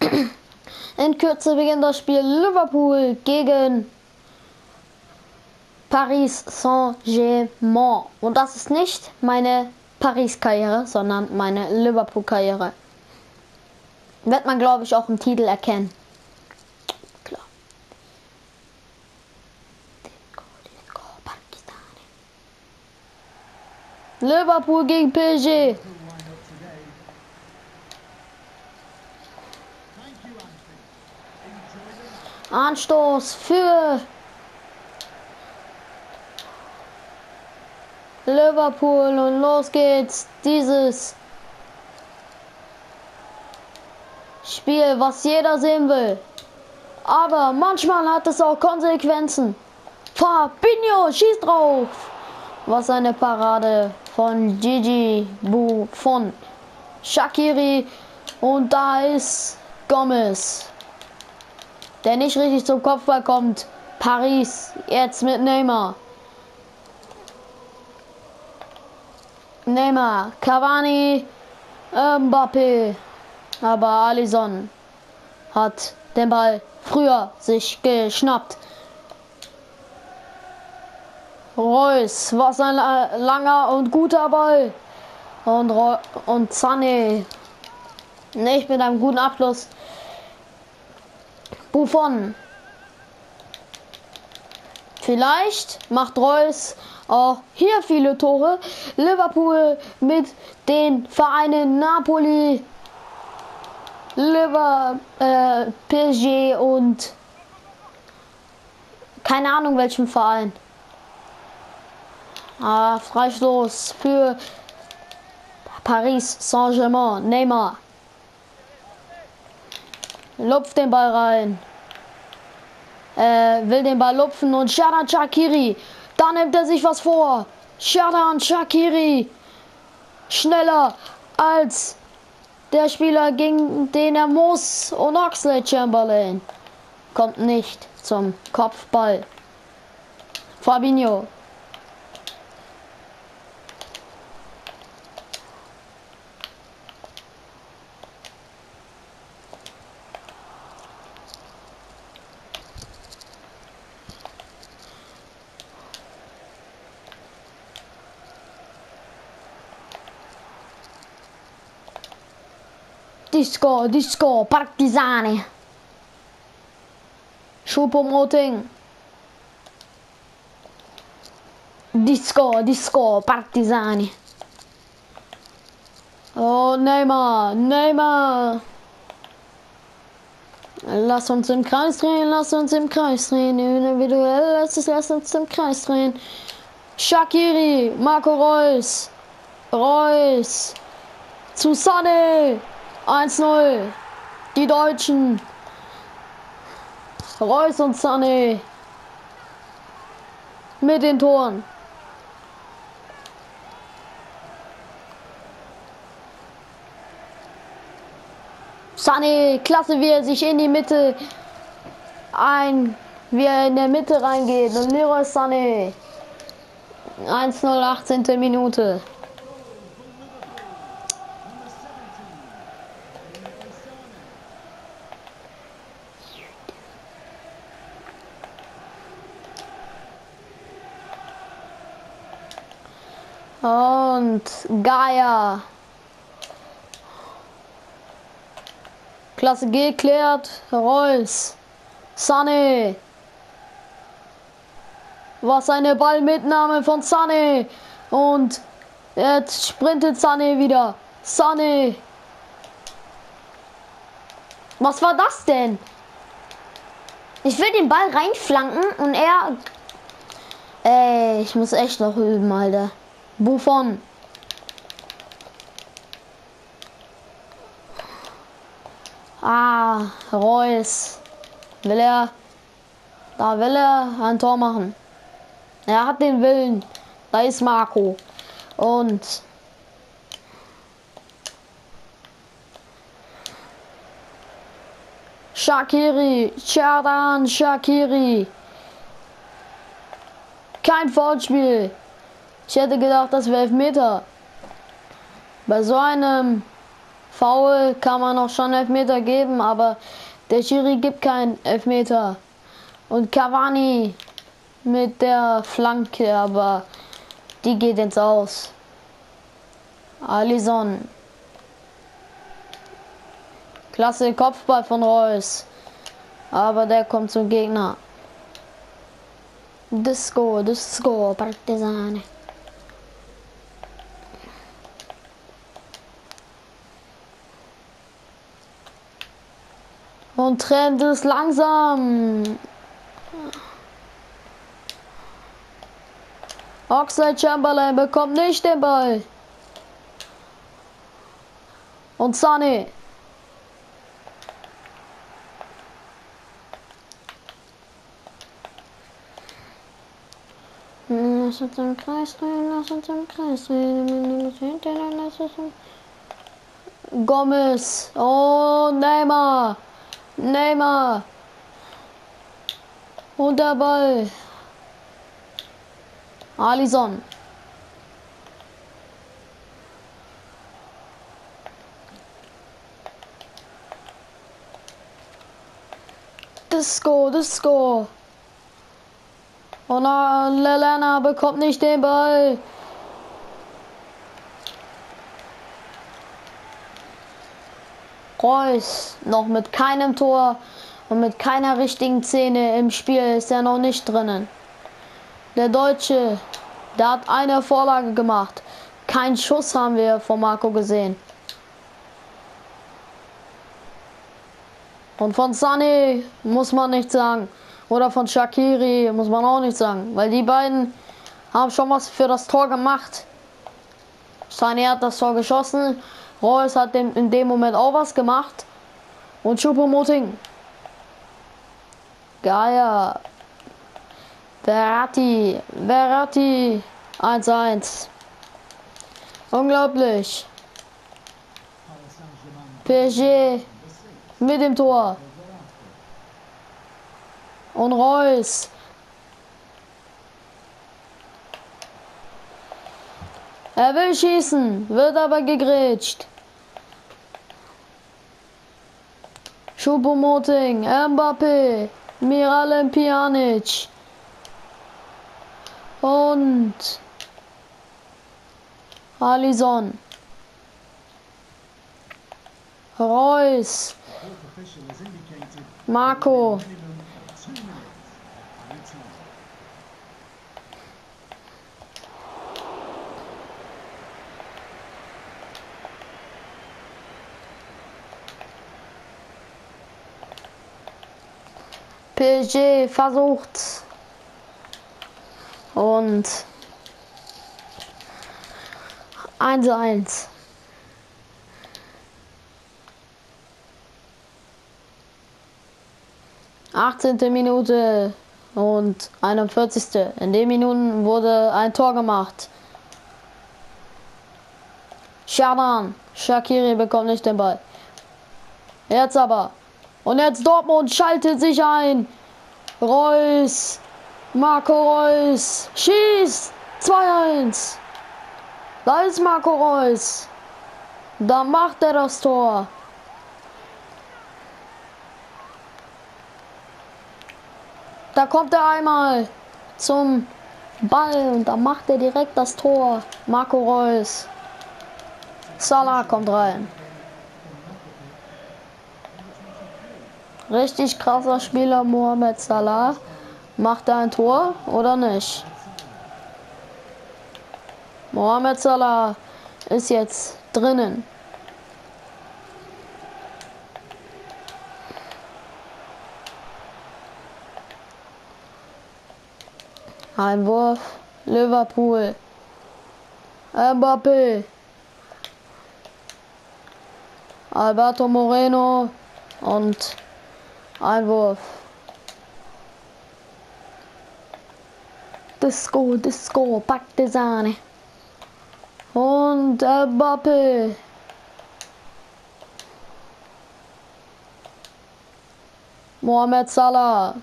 In Kürze beginnt das Spiel Liverpool gegen Paris Saint-Germain. Und das ist nicht meine Paris-Karriere, sondern meine Liverpool-Karriere. Wird man, glaube ich, auch im Titel erkennen. Klar. Liverpool gegen PSG. Anstoß für Liverpool und los geht's. Dieses Spiel, was jeder sehen will. Aber manchmal hat es auch Konsequenzen. Fabinho schießt drauf. Was eine Parade von Gigi Buffon. Shaqiri und da ist Gomez, der nicht richtig zum Kopfball kommt. Paris jetzt mit Neymar. Neymar, Cavani, Mbappé. Aber Alisson hat den Ball früher sich geschnappt. Reus, was ein langer und guter Ball. Und Sané. Nicht mit einem guten Abschluss. Buffon. Vielleicht macht Reus auch hier viele Tore. Liverpool mit den Vereinen Napoli, PSG und keine Ahnung welchen Verein. Freistoß für Paris Saint-Germain. Neymar lupft den Ball rein. Will den Ball lupfen und Xherdan Shaqiri. Da nimmt er sich was vor. Xherdan Shaqiri. Schneller als der Spieler, gegen den er muss. Und Oxlade-Chamberlain kommt nicht zum Kopfball. Fabinho. Disco, Partizani. Choupo-Moting. Disco, Partizani. Oh, Neymar. Lass uns im Kreis drehen, individuell, lass uns im Kreis drehen. Shaqiri, Marco Reus zu Sané. 1-0. Die Deutschen. Reus und Sané mit den Toren. Sané, klasse, wie er sich in die Mitte wie er in der Mitte reingeht. Und Leroy Sané. 1-0, 18. Minute. Und Gaia. Klasse geklärt. Reus. Sané. Was eine Ballmitnahme von Sané. Und jetzt sprintet Sané wieder. Sané. Was war das denn? Ich will den Ball reinflanken und er... Ey, ich muss echt noch üben, Alter. Buffon. Reus. Da will er ein Tor machen. Er hat den Willen. Da ist Marco. Und Xherdan Shaqiri. Kein Foulspiel. Ich hätte gedacht, das wäre Elfmeter. Bei so einem Foul kann man auch schon Elfmeter geben, aber der Schiri gibt keinen Elfmeter. Und Cavani mit der Flanke, aber die geht ins Aus. Alisson. Klasse Kopfball von Reus. Aber der kommt zum Gegner. Disco, Partizane. Und Trent ist langsam. Oxlade-Chamberlain bekommt nicht den Ball. Und Sané. Lass uns im Kreis drehen, lass uns im Kreis drehen. Gomez. Oh, Neymar. Neymar. Und der Ball. Alisson. Disco. Und Lallana bekommt nicht den Ball. Reus noch mit keinem Tor und mit keiner richtigen Szene im Spiel ist er noch nicht drinnen. Der Deutsche, der hat eine Vorlage gemacht. Kein Schuss haben wir von Marco gesehen. Und von Sané muss man nichts sagen. Oder von Shaqiri muss man auch nichts sagen. Weil die beiden haben schon was für das Tor gemacht. Sané hat das Tor geschossen. Reus hat in dem Moment auch was gemacht. Und Choupo-Moting. Geier. Verratti. 1-1. Unglaublich. PSG mit dem Tor. Und Reus. Er will schießen, wird aber gegrätscht. Choupo-Moting, Mbappé, Miralem Pjanic. Und Alisson. Reus. Marco. PSG versucht. Und 1-1. Achtzehnte Minute und 41. In den Minuten wurde ein Tor gemacht. Schaban. Shaqiri bekommt nicht den Ball. Jetzt aber. Und jetzt Dortmund schaltet sich ein. Reus. Marco Reus. Schießt. 2-1. Da ist Marco Reus. Da macht er das Tor. Da kommt er einmal zum Ball und da macht er direkt das Tor. Marco Reus. Salah kommt rein. Richtig krasser Spieler Mohamed Salah. Macht er ein Tor oder nicht? Mohamed Salah ist jetzt drinnen. Einwurf. Liverpool. Mbappé. Alberto Moreno. Und Einwurf. Disco, Partizane. Und Mbappé. Mohamed Salah.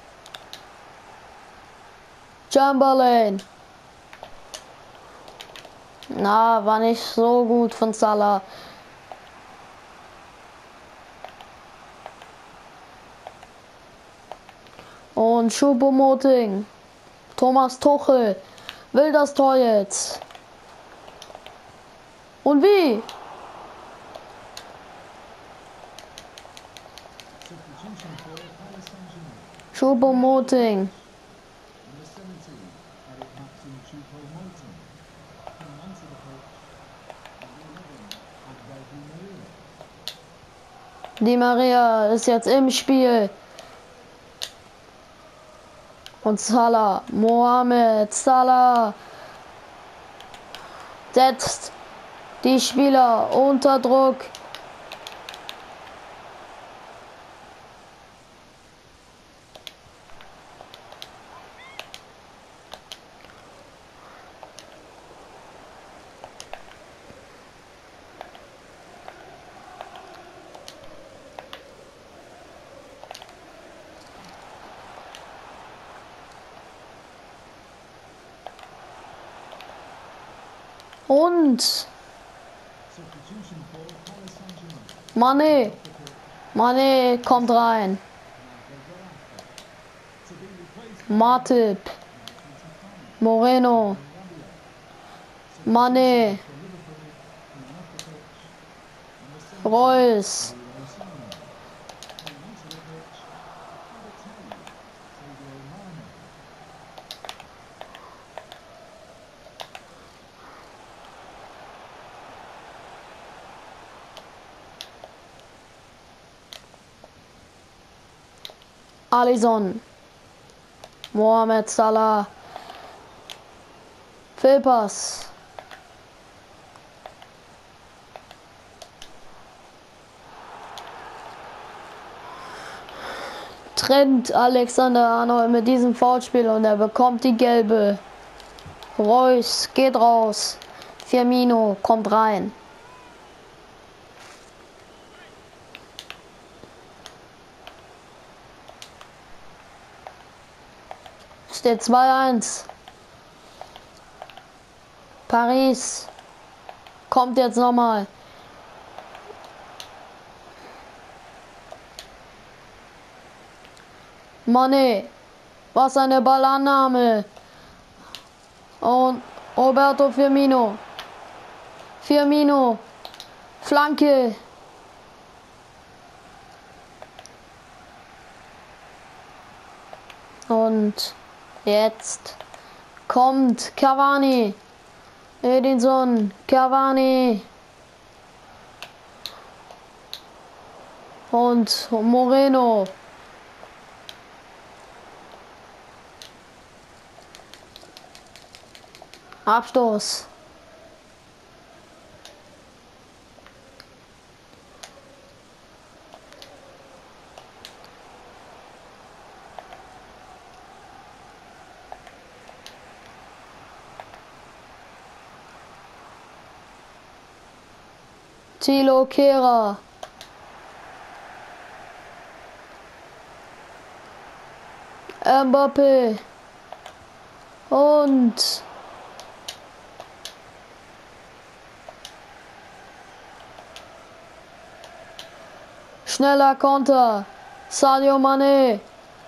Chamberlain. Na, war nicht so gut von Salah. Und Choupo-Moting. Thomas Tuchel will das Tor jetzt. Und wie? Choupo-Moting. Di Maria ist jetzt im Spiel. Und Salah, Mohamed Salah setzt die Spieler unter Druck. Und Mane kommt rein. Matip, Moreno, Mane, Reus, Alisson, Mohamed Salah, Fehlpass. Trennt Alexander-Arnold mit diesem Foulspiel und er bekommt die gelbe. Reus geht raus. Firmino kommt rein. Steht 2-1. Paris kommt jetzt nochmal. Mane, was eine Ballannahme. Und Roberto Firmino. Firmino, Flanke. Und jetzt kommt Cavani. Edinson, Cavani. Und Moreno. Abstoß. Thilo Kehrer. Mbappé. Und schneller Konter. Sadio Mane.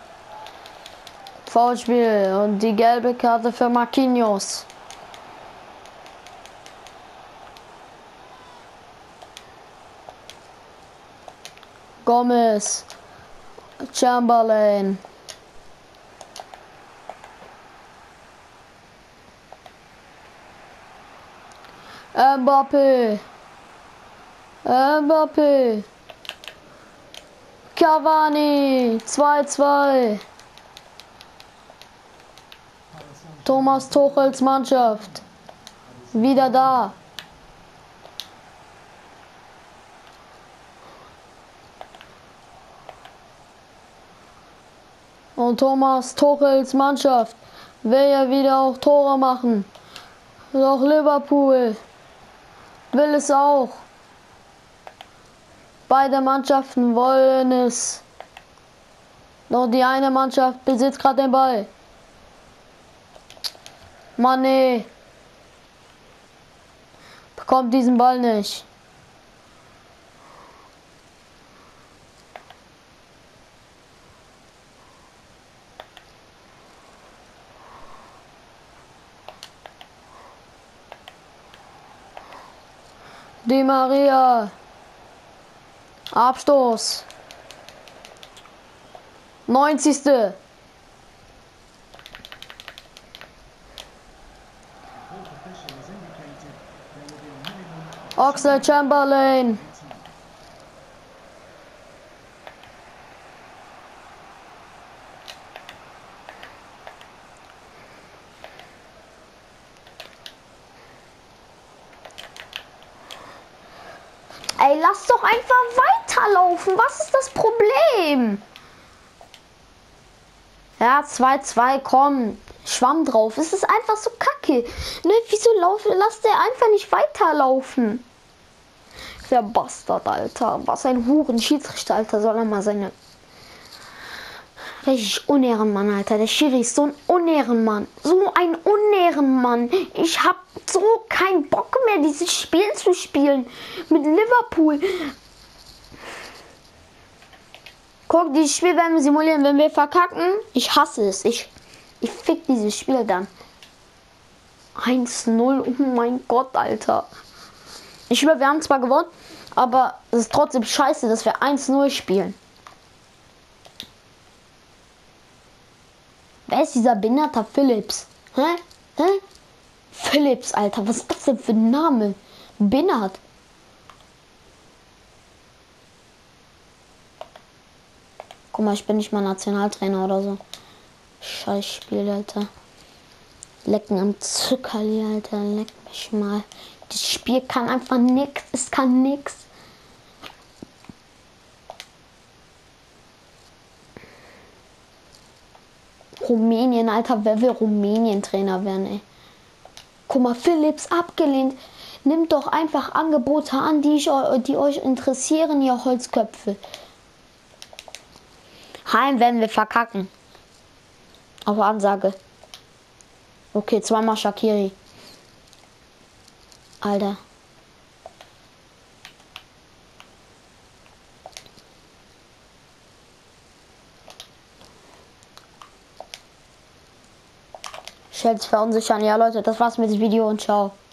Foulspiel und die gelbe Karte für Marquinhos. Gomez. Chamberlain. Mbappé. Mbappé. Cavani. 2-2. Thomas Tuchels Mannschaft. Wieder da. Und Thomas Tuchels Mannschaft will ja wieder auch Tore machen. Doch Liverpool will es auch. Beide Mannschaften wollen es. Doch die eine Mannschaft besitzt gerade den Ball. Mane. Kommt diesen Ball nicht. Di Maria. Abstoß. 90. Oxlade Chamberlain. Ey, lass doch einfach weiterlaufen. Was ist das Problem? Ja, 2-2, komm. Schwamm drauf. Es ist einfach so kacke. Ne, wieso lasst der einfach nicht weiterlaufen? Der Bastard, Alter. Was ein Huren Schiedsrichter, Alter. Soll er mal seine... Richtig Unehrenmann, Alter. Der Schiri ist so ein Unehrenmann. So ein Unehrenmann. Ich hab so keinen Bock mehr, dieses Spiel zu spielen. Mit Liverpool. Guck, dieses Spiel werden wir simulieren. Wenn wir verkacken, ich hasse es. Ich fick dieses Spiel dann. 1-0. Oh mein Gott, Alter. Ich schwöre, wir haben zwar gewonnen, aber es ist trotzdem scheiße, dass wir 1-0 spielen. Wer ist dieser Benata Phillips? Hä? Phillips, Alter. Was ist das denn für ein Name? Benat. Guck mal, ich bin nicht mal Nationaltrainer oder so. Scheiß Spiel, Alter. Lecken am Zuckerli, Alter. Leck mich mal. Das Spiel kann einfach nix. Es kann nix. Rumänien, Alter. Wer will Rumänien-Trainer werden, ey? Guck mal, Philips abgelehnt. Nimmt doch einfach Angebote an, die euch interessieren, ihr Holzköpfe. Heim werden wir verkacken. Auf Ansage. Okay, zweimal Shaqiri. Alter. Ich werde es verunsichern. Ja, Leute, das war's mit dem Video und ciao.